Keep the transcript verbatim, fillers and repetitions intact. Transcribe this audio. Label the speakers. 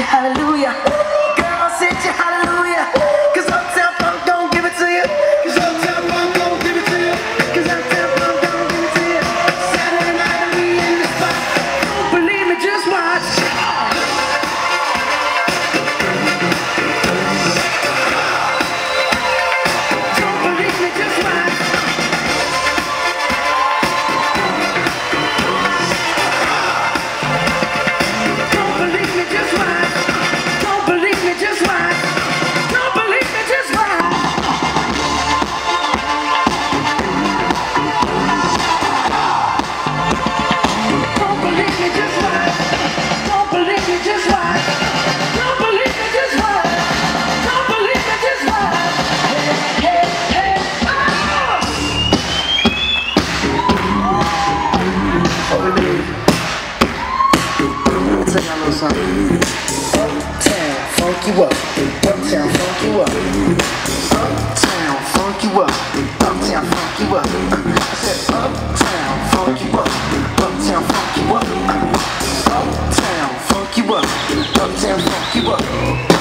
Speaker 1: you hallelujah. Girl, sit you hallelujah. Cause Uptown Funk don't give it to you. Cause Uptown Funk don't give it to you. Cause Uptown Funk don't give it to you. Saturday night we in the spot. Don't believe me, just watch. Don't believe me, just watch. Don't believe me, just watch. Don't believe me, just watch. Don't believe me, just watch. Don't believe me, just watch. Don't believe me, just watch. Don't believe me, just watch. Don't believe me, just watch. Hey, hey, hey, oh! What we do? Let me tell y'all a little something. Uptown, funk you up. Uptown, funk you up. Uptown, funk you up. Uptown, funk you up. I said uptown, funk you up. Uptown, funk you up. Uptown, funk you up. Uptown, funk you up.